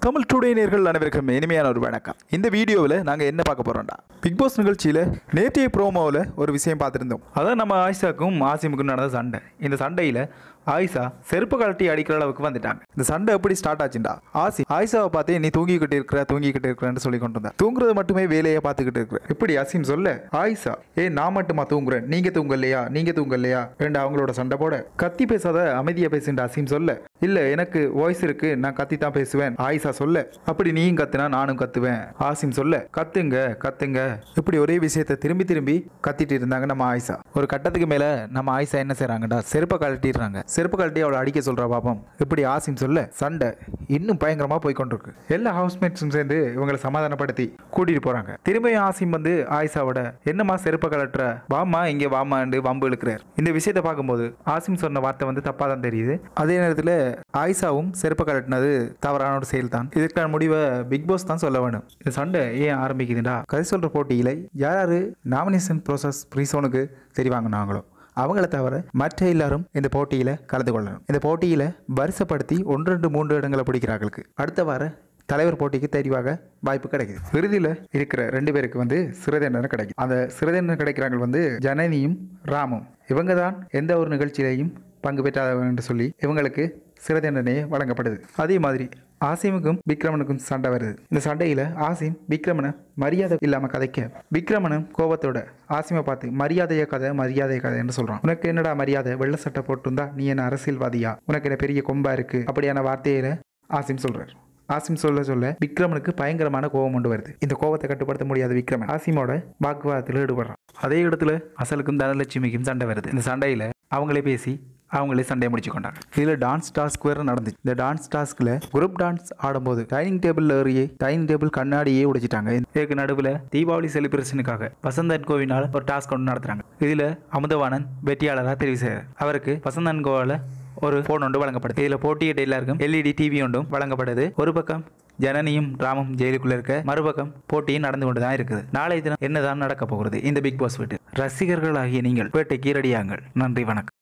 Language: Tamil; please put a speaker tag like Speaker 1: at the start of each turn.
Speaker 1: தமிழ் டுடே நேயர்கள் அனைவருக்கும் இனிமையான ஒரு வணக்கம். இந்த வீடியோவில் நாங்கள் என்ன பார்க்க போகிறோம்டா, பிக் பாஸ் நிகழ்ச்சியில் நேற்றைய ப்ரோமோவில் ஒரு விஷயம் பார்த்துருந்தோம். அதான் நம்ம ஆயிஷாக்கும் ஆசிமுக்கும் நடந்த சண்டை. இந்த சண்டையில் ஆயிஷா செருப்பு கழட்டி அடிக்கிற அளவுக்கு வந்துட்டாங்க. இந்த சண்டை எப்படி ஸ்டார்ட் ஆச்சுண்டா, ஆயிஷாவை பார்த்து நீ தூங்கிக்கிட்டு இருக்கிறேன்னு சொல்லி கொண்டு வந்தா. தூங்குறது மட்டுமே வேலையை பார்த்துக்கிட்டு இருக்கிற இப்படி அசீம் சொல்ல, ஆயிஷா நான் மட்டுமா தூங்குறேன், நீங்க தூங்கலையா ரெண்டு அவங்களோட சண்டை போட, கத்தி பேசாத அமைதியா பேசுன்ற அசீம் சொல்ல, இல்ல எனக்கு வாய்ஸ் இருக்கு, நான் கத்தி தான் பேசுவேன் ஆயிஷா சொல்ல, அப்படி நீயும் கத்துனா நானும் கத்துவேன் ஆசிம் சொல்ல, கத்துங்க இப்படி ஒரே விஷயத்தை திரும்பி கத்திட்டு இருந்தாங்க நம்ம ஆயிஷா. ஒரு கட்டத்துக்கு மேல நம்ம ஆயிஷா என்ன செய்றாங்கடா, செருப்பை கழட்டிடுறாங்க. செருப்பு கழட்டி அவளை அடிக்க சொல்றா பாப்போம். இப்படி ஆசிம் சொல்ல சண்டை இன்னும் பயங்கரமா போய்கொண்டிருக்கு. எல்லா ஹவுஸ்மேட்ஸும் சேர்ந்து இவங்களை சமாதானப்படுத்தி கூட்டிட்டு போறாங்க. திரும்பியும் ஆசிம் வந்து ஆயிஷாவோட என்னமா செருப்பை கழட்டுற, வாமா இங்க வாமாண்டு வம்பு இழுக்கிறார். இந்த விஷயத்தை பார்க்கும்போது ஆசிம் சொன்ன வார்த்தை வந்து தப்பா தான் தெரியுது. அதே நேரத்தில் ஆயிஷாவும் செருப்பை கழட்டினது தவறான ஒரு செயல் தான். இதற்கான முடிவை பிக் பாஸ் தான் சொல்ல வேணும். இந்த சண்டை ஏன் ஆரம்பிக்குதுண்டா, கதை சொல்ற போட்டியில யாரு நாமினேஷன் ப்ரோசஸ் ப்ரீசோனுக்கு தெரிவாங்கன்னாங்களோ அவங்கள தவிர மற்ற எல்லாரும் இந்த போட்டியில கலந்து கொள்ளணும். இந்த போட்டியில வரிசைப்படுத்தி 1, 2, 3 இடங்களை பிடிக்கிறார்களுக்கு அடுத்த வார தலைவர் போட்டிக்கு தெரிவாக வாய்ப்பு கிடைக்குது. இறுதியில் இருக்கிற 2 பேருக்கு வந்து சிறை தண்டனை கிடைக்கும். அந்த சிறை தண்டனை கிடைக்கிறாங்க வந்து ஜனனியும் ராமும். இவங்க தான் எந்த ஒரு நிகழ்ச்சியிலையும் பங்கு பெற்றாதவங்க என்று சொல்லி இவங்களுக்கு சிறை தண்டனையே வழங்கப்படுது. அதே மாதிரி ஆசிமுக்கும் விக்ரமனுக்கும் சண்டை வருது. இந்த சண்டையில ஆசிம் விக்ரமனை மரியாதை இல்லாம கதைக்க, விக்ரமனும் கோபத்தோட ஆசிமை பார்த்து மரியாதைய கதை என்று சொல்றான். உனக்கு என்னடா மரியாதை, வெள்ளை சட்டை போட்டுருந்தா நீ என்ன அரசியல்வாதியா, உனக்கு என்ன பெரிய கொம்பா இருக்கு, அப்படியான வார்த்தையில ஆசிம் சொல்றார். ஆசிம் சொல்ல விக்ரமனுக்கு பயங்கரமான கோபம் கொண்டு வருது. இந்த கோபத்தை கட்டுப்படுத்த முடியாத விக்ரமன் ஆசிமோட வாக்குவாதத்தில் ஈடுபடுறான். அதே இடத்துல அசலுக்கும் தனலட்சுமிக்கும் சண்டை வருது. இந்த சண்டையில அவங்களே பேசி அவங்களே சண்டையை முடிச்சு கொண்டாங்க. இதில் டான்ஸ் டாஸ்க் வேறு நடந்துச்சு. இந்த டான்ஸ் டாஸ்கில் குரூப் டான்ஸ் ஆடும்போது டைனிங் டேபிள் கண்ணாடியே உடைச்சிட்டாங்க. இதுக்கு நடுவில் தீபாவளி செலிப்ரேஷனுக்காக வசந்தன் கோவினால் ஒரு டாஸ்க் ஒன்று நடத்துறாங்க. இதில் அமுதவாணன் வெற்றியாளராக தெரிவு செய்கிறார். அவருக்கு வசந்தன் கோவில் ஒரு போன் ஒன்று வழங்கப்படுது. இதில் போட்டியிட்ட எல்லாருக்கும் LED டிவி ஒன்றும் வழங்கப்படுது. ஒரு பக்கம் ஜனனியும் ராமும் ஜெயிலுக்குள்ள இருக்க, மறுபக்கம் போட்டியும் நடந்து கொண்டு தான் இருக்குது. நாளை தினம் என்னதான் நடக்க போகிறது இந்த பிக் பாஸ் வீட்டு ரசிகர்களாகிய நீங்கள் வேட்டைக்கு ரெடியாங்கள். நன்றி, வணக்கம்.